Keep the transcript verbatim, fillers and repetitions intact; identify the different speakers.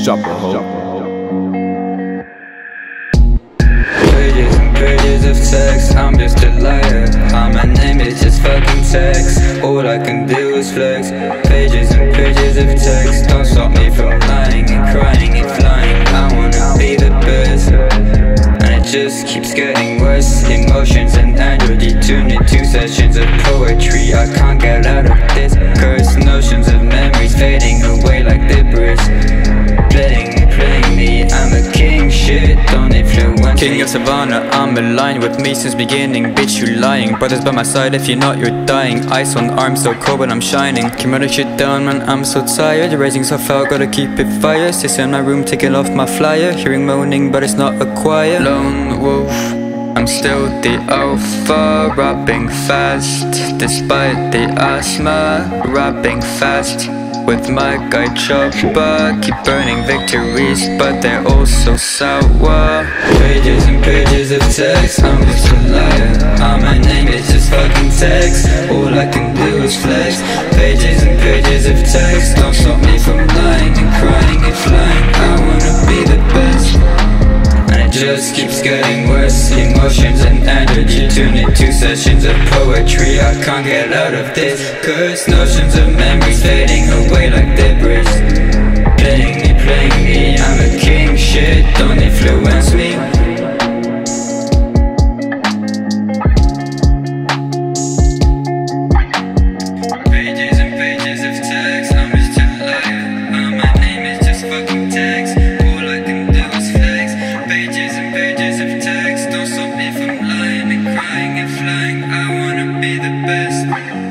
Speaker 1: Choppa Hoe.
Speaker 2: Pages and pages of text, I'm just a liar. Ah, my name is just fucking Texx. All I can do is flex. Pages and pages of text, don't stop me from lying and crying and flying. I wanna be the best, and it just keeps getting worse. Emotions and anger detune into sessions of poetry. I can't get out of this curse. Notions of memories fading away like debris. Playing me, playing me, I'm a king, shit, don't influence King me. Of Savannah, I'm aligned with me since beginning. Bitch, you lying, brothers by my side, if you're not, you're dying. Ice on arms, so cold when I'm shining. Keep running shit down, man, I'm so tired. Raising so far, gotta keep it fire. Sits in my room, taking off my flyer. Hearing moaning, but it's not a choir. Lone wolf, I'm still the alpha, rapping fast. Despite the asthma, rapping fast. With my guy Choppa, keep burning victories, but they're all so sour. Pages and pages of text, I'm just a liar. Ah, my name is just fucking Texx. All I can do is flex. Pages and pages of text, don't stop me from lying and crying and flying. I wanna be the best, and it just keeps getting worse. Emotions and energy tune into sessions of poetry. I can't get out of this curse. Notions of memories fading away like debris. Playing me, playing me, I'm a king, shit, don't influence me. Pages and pages of text, I'm just a liar. Ah, my name is just fucking Texx. All I can do is flex. Pages and pages of text, don't stop me from lying and crying and flying. I wanna be the best.